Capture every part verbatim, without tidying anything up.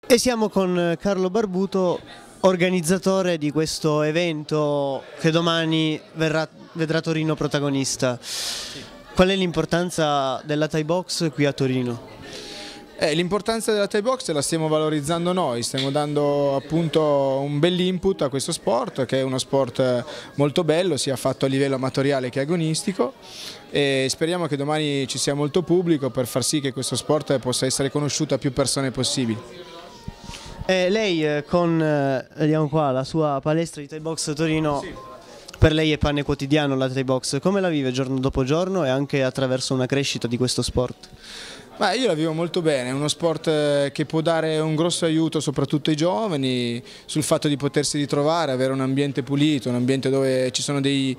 E siamo con Carlo Barbuto, organizzatore di questo evento che domani verrà, vedrà Torino protagonista. Qual è l'importanza della Thai Box qui a Torino? Eh, L'importanza della Thai Box la stiamo valorizzando noi, stiamo dando appunto un bell'input a questo sport, che è uno sport molto bello, sia fatto a livello amatoriale che agonistico, e speriamo che domani ci sia molto pubblico per far sì che questo sport possa essere conosciuto a più persone possibili. Eh, lei eh, con eh, vediamo qua, la sua palestra di Thai Box Torino, Sì. Per lei è pane quotidiano la Thai Box, come la vive giorno dopo giorno e anche attraverso una crescita di questo sport? Beh, io la vivo molto bene, è uno sport che può dare un grosso aiuto soprattutto ai giovani sul fatto di potersi ritrovare, avere un ambiente pulito, un ambiente dove ci sono dei,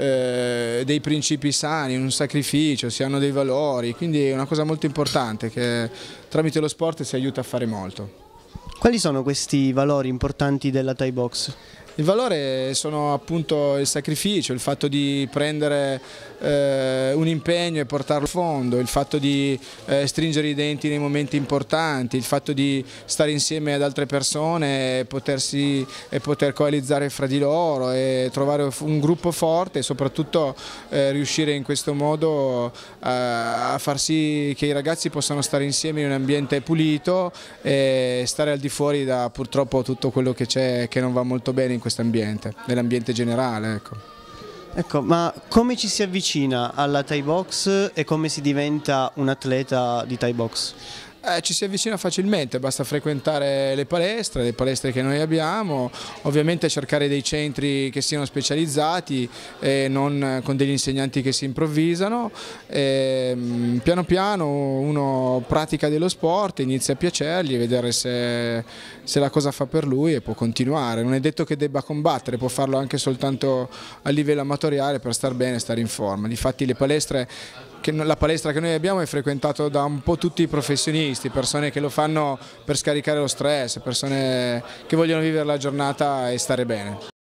eh, dei principi sani, un sacrificio, si hanno dei valori, quindi è una cosa molto importante che tramite lo sport si aiuta a fare molto. Quali sono questi valori importanti della Thai Box? Il valore sono appunto il sacrificio, il fatto di prendere eh, un impegno e portarlo a fondo, il fatto di eh, stringere i denti nei momenti importanti, il fatto di stare insieme ad altre persone e, potersi, e poter coalizzare fra di loro e trovare un gruppo forte e soprattutto eh, riuscire in questo modo eh, a far sì che i ragazzi possano stare insieme in un ambiente pulito e stare al di fuori da purtroppo tutto quello che c'è che non va molto bene in questo ambiente, nell'ambiente generale. Ecco. Ecco, ma come ci si avvicina alla Thai Box e come si diventa un atleta di Thai Box? Eh, ci si avvicina facilmente, basta frequentare le palestre, le palestre che noi abbiamo, ovviamente cercare dei centri che siano specializzati e non con degli insegnanti che si improvvisano. E, piano piano uno pratica dello sport, inizia a piacergli, vedere se, se la cosa fa per lui e può continuare. Non è detto che debba combattere, può farlo anche soltanto a livello amatoriale per star bene e stare in forma. Difatti le palestre Che la palestra che noi abbiamo è frequentata da un po' tutti i professionisti, persone che lo fanno per scaricare lo stress, persone che vogliono vivere la giornata e stare bene.